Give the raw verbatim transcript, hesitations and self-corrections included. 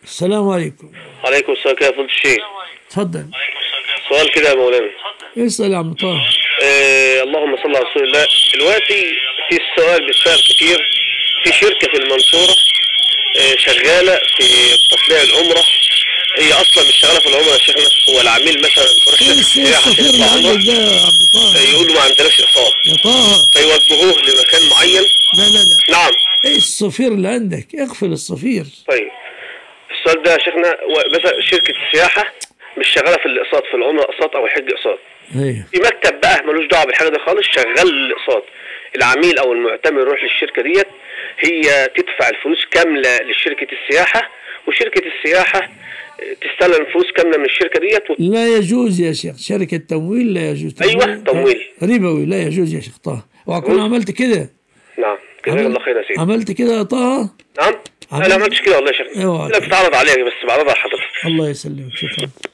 السلام عليكم. عليكم السلام يا فضيلة الشيخ. اتفضل. سؤال كده يا مولانا. اسال يا عم طه. آه اللهم صل على رسول الله. دلوقتي في السؤال بيسأل كتير، في شركة في المنصورة آه شغالة في تصنيع العمرة، هي اصلا مش شغاله في العمره يا شيخنا، هو العميل مثلا ايه السفير اللي عندك ده يا عم طه؟ يقولوا ما عندناش اقساط يا طه، فيوجهوه لمكان معين. لا لا لا نعم. ايه الصفير اللي عندك؟ اقفل الصفير. طيب السؤال ده يا شيخنا، مثلا شركه السياحه مش شغاله في الاقساط، في العمره اقساط او الحج اقساط. ايوه. في مكتب بقى ملوش دعوه بالحاجه دي خالص، شغال الاقساط. العميل او المعتمر يروح للشركه ديت، هي تدفع الفلوس كامله لشركه السياحه، وشركه السياحه تستلم فلوس كامله من الشركه ديت و... لا يجوز يا شيخ، شركه تمويل لا يجوز. تمويل. ايوه تمويل ربوي لا يجوز يا شيخ طه. وأكون عملت كده. نعم جزاك الله خير يا سيدي. عملت كده يا طه؟ نعم. انا ما عملتش كده والله يا شيخ. ايوه انا بتعرض عليك بس بعرضها على حضرتك. الله يسلمك، شكرا.